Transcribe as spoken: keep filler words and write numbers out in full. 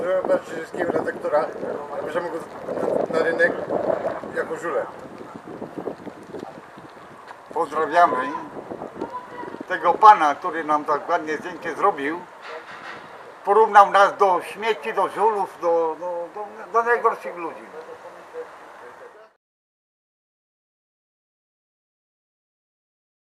zrobiła wszystkiego redaktora, bierzemy go na, na rynek jako żulę. Pozdrawiamy tego pana, który nam tak ładnie zdjęcie zrobił. Porównał nas do śmieci, do żulów, do, do, do, do najgorszych ludzi.